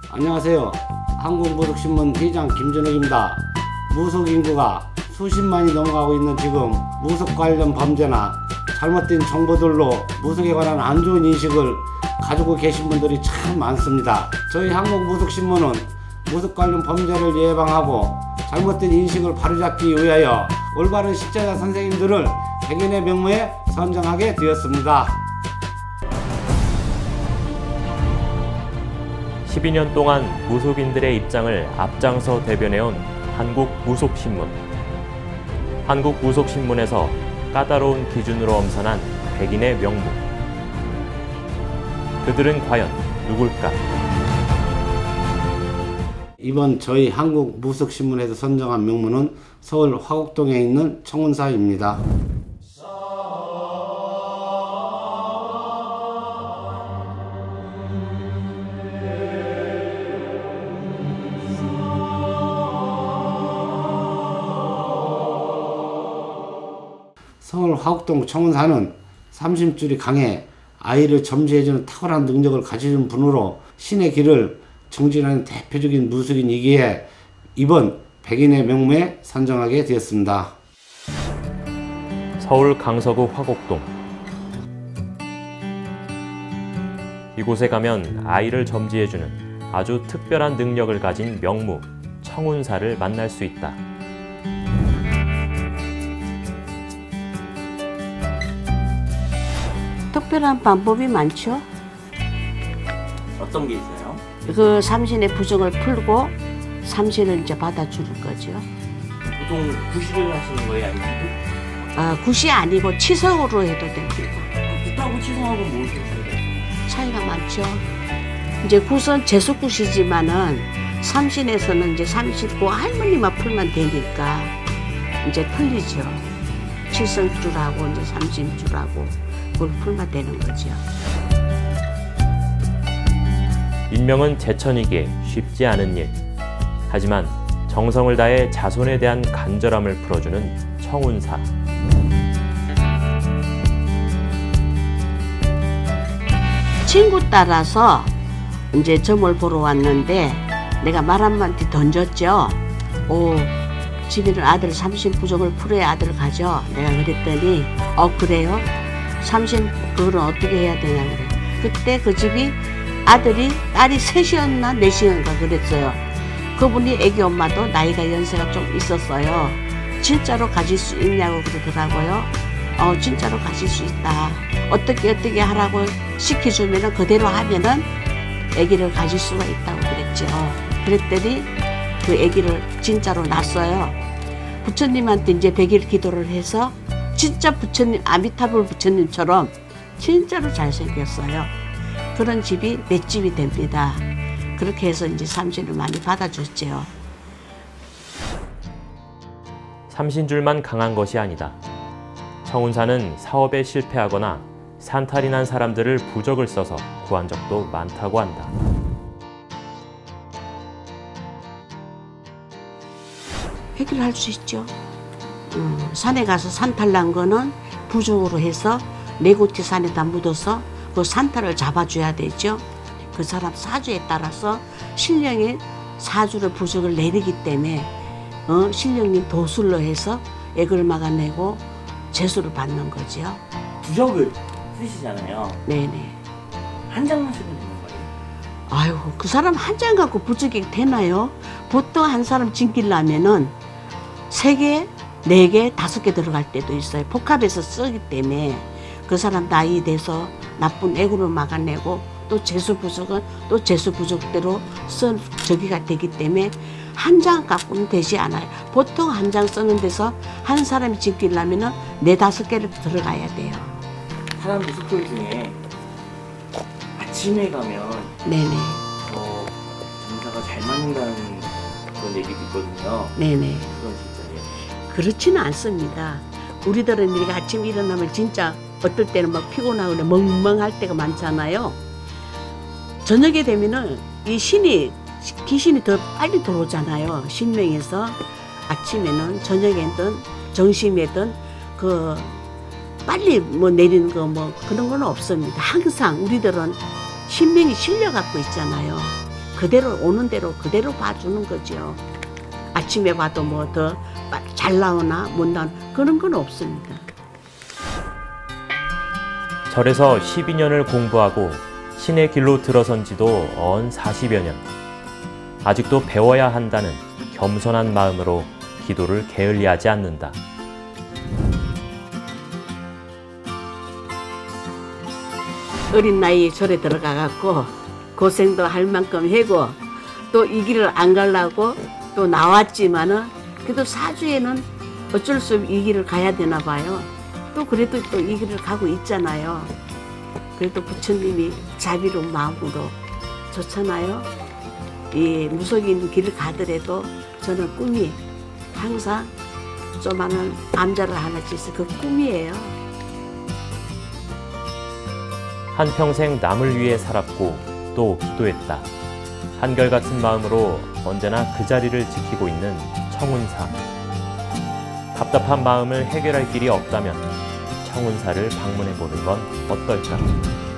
안녕하세요. 한국무속신문 회장 김준욱입니다. 무속 인구가 수십만이 넘어가고 있는 지금 무속 관련 범죄나 잘못된 정보들로 무속에 관한 안 좋은 인식을 가지고 계신 분들이 참 많습니다. 저희 한국무속신문은 무속 관련 범죄를 예방하고 잘못된 인식을 바로잡기 위하여 올바른 식자자 선생님들을 백인의 명무에 선정하게 되었습니다. 12년 동안 무속인들의 입장을 앞장서 대변해온 한국무속신문. 한국무속신문에서 까다로운 기준으로 엄선한 백인의 명무. 그들은 과연 누굴까? 이번 저희 한국무속신문에서 선정한 명무는 서울 화곡동에 있는 청운사입니다. 서울 화곡동 청운사는 삼심줄이 강해 아이를 점지해주는 탁월한 능력을 가지는 분으로 신의 길을 정진하는 대표적인 무속인이기에 이번 백인의 명무에 선정하게 되었습니다. 서울 강서구 화곡동. 이곳에 가면 아이를 점지해주는 아주 특별한 능력을 가진 명무, 청운사를 만날 수 있다. 특별한 방법이 많죠. 어떤 게 있어요? 그 삼신의 부정을 풀고 삼신을 이제 받아주는 거죠. 보통 구시를 하시는 거예요? 아니면 굿이 아니고 치석으로 해도 됩니다. 굿하고 치석하고 뭐 차이가 많죠. 이제 굿은 재수굿이지만은 삼신에서는 이제 삼신고 할머니만 풀면 되니까 이제 틀리죠. 칠성줄하고 이제 삼심줄하고 그걸 풀면 되는 거죠. 인명은 제천이기에 쉽지 않은 일. 하지만 정성을 다해 자손에 대한 간절함을 풀어주는 청운사. 친구 따라서 이제 점을 보러 왔는데 내가 말 한마디 던졌죠. 집에는 아들 삼신 부정을 풀어야 아들 가죠. 내가 그랬더니 그래요? 삼신 그걸 어떻게 해야 되냐 그래. 그때 그 집이 딸이 셋이었나 넷이었나 그랬어요. 그분이 애기 엄마도 나이가 연세가 좀 있었어요. 진짜로 가질 수 있냐고 그러더라고요. 진짜로 가질 수 있다. 어떻게 하라고 시켜주면은 그대로 하면은 애기를 가질 수가 있다고 그랬죠. 그랬더니 그 애기를 진짜로 낳았어요. 부처님한테 이제 100일 기도를 해서 진짜 부처님, 아미타불 부처님처럼 진짜로 잘생겼어요. 그런 집이 내 집이 됩니다. 그렇게 해서 이제 삼신을 많이 받아줬죠. 삼신줄만 강한 것이 아니다. 청운사는 사업에 실패하거나 산탈이 난 사람들을 부적을 써서 구한 적도 많다고 한다. 해결할 수 있죠. 산에 가서 산탈 난 거는 부적으로 해서 네고티 산에다 묻어서 그 산탈을 잡아줘야 되죠. 그 사람 사주에 따라서 신령이 사주를 부적을 내리기 때문에 신령님 도술로 해서 액을 막아내고 재수를 받는 거죠. 부적을 쓰시잖아요. 네네. 한 장만 쓰면 되는 거예요? 아이고 그 사람 한 장 갖고 부적이 되나요? 보통 한 사람 징기려면은 3개, 4개, 5개 들어갈 때도 있어요. 복합해서 쓰기 때문에 그 사람 나이 돼서 나쁜 애구를 막아내고 또 재수부적은 또 재수부적대로 쓴 저기가 되기 때문에 한 장 갖고는 되지 않아요. 보통 한 장 쓰는 데서 한 사람이 징기려면은 4, 5개를 들어가야 돼요. 사람들 속설 중에 아침에 가면 네네. 점사가 잘 맞는다는 그런 얘기도 있거든요. 네네. 그건 진짜예요? 그렇지는 않습니다. 우리들은 이렇게 아침에 일어나면 진짜 어떨 때는 막 피곤하고 멍멍할 때가 많잖아요. 저녁에 되면은 이 귀신이 더 빨리 들어오잖아요. 신명에서 아침에는 저녁에든 정심에든 그 빨리 뭐 내리는 거 뭐 그런 건 없습니다. 항상 우리들은 신명이 실려 갖고 있잖아요. 그대로 오는 대로 그대로 봐주는 거죠. 아침에 봐도 뭐 더 잘 나오나 못 나오나 그런 건 없습니다. 절에서 12년을 공부하고 신의 길로 들어선 지도 언 40여 년. 아직도 배워야 한다는 겸손한 마음으로 기도를 게을리하지 않는다. 어린 나이에 절에 들어가갖고 고생도 할 만큼 하고 또 이 길을 안 가려고 또 나왔지만은 그래도 사주에는 어쩔 수 없이 이 길을 가야 되나 봐요. 또 그래도 또 이 길을 가고 있잖아요. 그래도 부처님이 자비로운 마음으로 좋잖아요. 이 무속인 길을 가더라도 저는 꿈이 항상 조그마한 암자를 하나 짓을 그 꿈이에요. 한평생 남을 위해 살았고 또 기도했다. 한결같은 마음으로 언제나 그 자리를 지키고 있는 청운사. 답답한 마음을 해결할 길이 없다면 청운사를 방문해 보는 건 어떨까?